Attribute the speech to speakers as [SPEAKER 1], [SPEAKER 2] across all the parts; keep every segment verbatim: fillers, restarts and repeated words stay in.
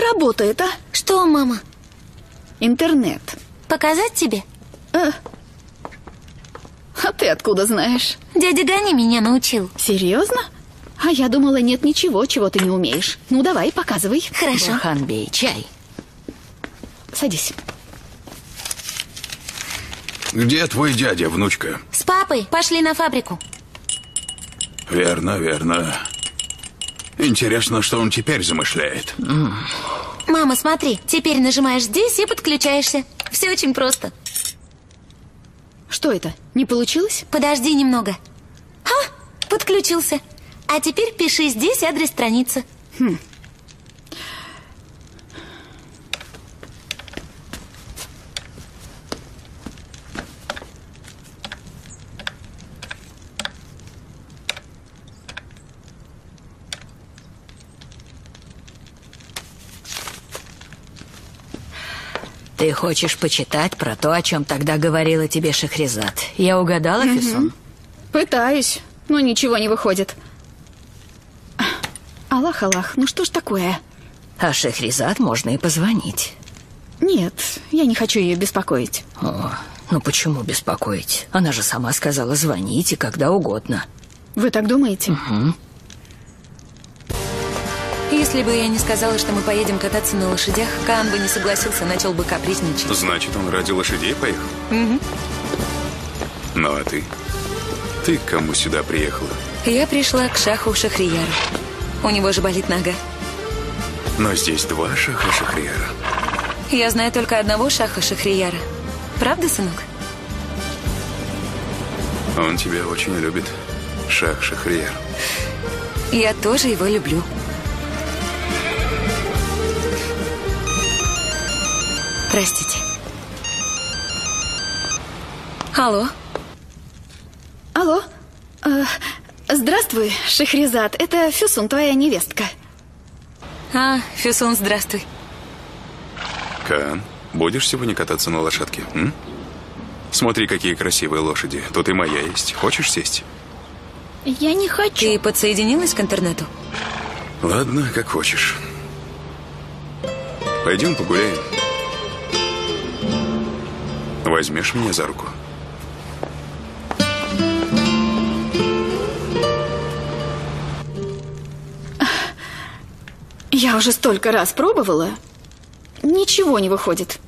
[SPEAKER 1] работает, а?
[SPEAKER 2] Что, мама?
[SPEAKER 1] Интернет.
[SPEAKER 2] Показать тебе?
[SPEAKER 1] А, а ты откуда знаешь?
[SPEAKER 2] Дядя Гани меня научил.
[SPEAKER 1] Серьезно? А я думала, нет ничего, чего ты не умеешь. Ну, давай, показывай.
[SPEAKER 2] Хорошо.
[SPEAKER 3] Бурханбей, чай.
[SPEAKER 1] Садись.
[SPEAKER 4] Где твой дядя, внучка?
[SPEAKER 2] С папой пошли на фабрику.
[SPEAKER 4] Верно, верно. Интересно, что он теперь замышляет.
[SPEAKER 2] Мама, смотри, теперь нажимаешь здесь и подключаешься. Все очень просто.
[SPEAKER 1] Что это? Не получилось?
[SPEAKER 2] Подожди немного. А, подключился. А теперь пиши здесь адрес страницы.
[SPEAKER 1] Хм.
[SPEAKER 3] Ты хочешь почитать про то, о чем тогда говорила тебе Шахрезад? Я угадала, угу. Фисун?
[SPEAKER 1] Пытаюсь, но ничего не выходит. Аллах, Аллах, ну что ж такое?
[SPEAKER 3] А Шахрезад можно и позвонить.
[SPEAKER 1] Нет, я не хочу ее беспокоить.
[SPEAKER 3] О, ну почему беспокоить? Она же сама сказала, звоните когда угодно.
[SPEAKER 1] Вы так думаете?
[SPEAKER 3] Угу.
[SPEAKER 2] Если бы я не сказала, что мы поедем кататься на лошадях, Каан бы не согласился, начал бы капризничать.
[SPEAKER 4] Значит, он ради лошадей поехал?
[SPEAKER 2] Угу.
[SPEAKER 4] Ну, а ты? Ты к кому сюда приехала?
[SPEAKER 2] Я пришла к шаху Шахрияру. У него же болит нога.
[SPEAKER 4] Но здесь два шаха Шахрияра.
[SPEAKER 2] Я знаю только одного шаха Шахрияра. Правда, сынок?
[SPEAKER 4] Он тебя очень любит, шах Шахрияр.
[SPEAKER 2] Я тоже его люблю. Простите. Алло.
[SPEAKER 1] Алло. Э, здравствуй, Шахрезад. Это Фюсун, твоя невестка.
[SPEAKER 2] А, Фюсун, здравствуй.
[SPEAKER 4] Каан, будешь сегодня кататься на лошадке? М? Смотри, какие красивые лошади. Тут и моя есть. Хочешь сесть?
[SPEAKER 1] Я не хочу.
[SPEAKER 2] Ты подсоединилась к интернету?
[SPEAKER 4] Ладно, как хочешь. Пойдем погуляем. Возьмешь меня за руку?
[SPEAKER 1] Я уже столько раз пробовала. Ничего не выходит.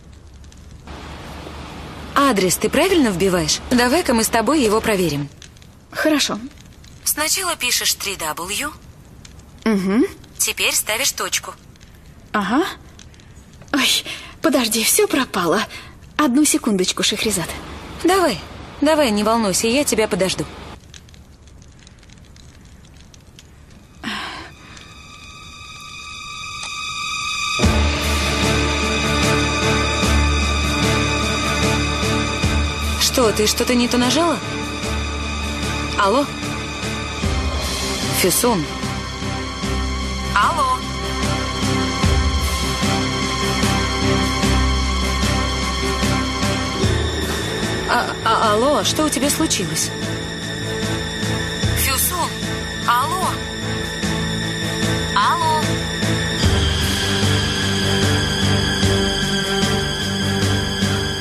[SPEAKER 2] Адрес ты правильно вбиваешь? Давай-ка мы с тобой его проверим.
[SPEAKER 1] Хорошо.
[SPEAKER 2] Сначала пишешь три дабл ю.
[SPEAKER 1] Угу.
[SPEAKER 2] Теперь ставишь точку.
[SPEAKER 1] Ага. Ой, подожди, все пропало. Одну секундочку, Шахрезад.
[SPEAKER 2] Давай, давай, не волнуйся, я тебя подожду. Что, ты что-то не то нажала? Алло? Фюсун? Алло? А, а, алло, что у тебя случилось?